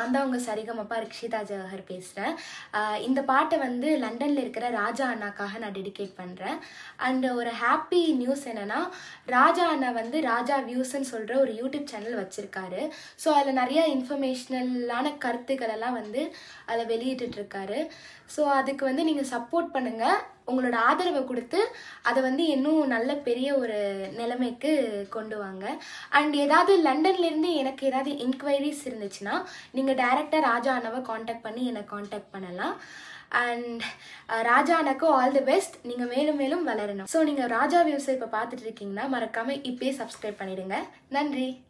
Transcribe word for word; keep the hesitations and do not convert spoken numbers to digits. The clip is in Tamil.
நான் தான் உங்கள் சரிகமப்பா ரிக்ஷிதா ஜவஹர் பேசுகிறேன். இந்த பாட்டை வந்து லண்டனில் இருக்கிற ராஜா அண்ணாக்காக நான் டெடிகேட் பண்ணுறேன். அண்ட் ஒரு ஹாப்பி நியூஸ் என்னென்னா, ராஜா அண்ணா வந்து ராஜா வியூஸ்ன்னு சொல்கிற ஒரு யூடியூப் சேனல் வச்சுருக்காரு. ஸோ அதில் நிறைய இன்ஃபர்மேஷ்னலான கருத்துக்கள் எல்லாம் வந்து அதில் வெளியிட்டுருக்காரு. ஸோ அதுக்கு வந்து நீங்கள் சப்போர்ட் பண்ணுங்கள், உங்களோட ஆதரவை கொடுத்து அதை வந்து இன்னும் நல்ல பெரிய ஒரு நிலைமைக்கு கொண்டு வாங்க. அண்ட் ஏதாவது லண்டன்லேருந்து எனக்கு ஏதாவது இன்குவைரிஸ் இருந்துச்சுன்னா நீங்கள் டைரெக்டாக ராஜா அண்ணாவை காண்டாக்ட் பண்ணி என்னை காண்டாக்ட் பண்ணலாம். அண்ட் ராஜா அண்ணாக்கும் ஆல் தி பெஸ்ட். நீங்கள் மேலும் மேலும் வளரணும். ஸோ நீங்கள் ராஜா வியூஸை இப்போ பார்த்துட்டு இருக்கீங்கன்னா மறக்காமல் இப்போயே சப்ஸ்கிரைப் பண்ணிடுங்க. நன்றி.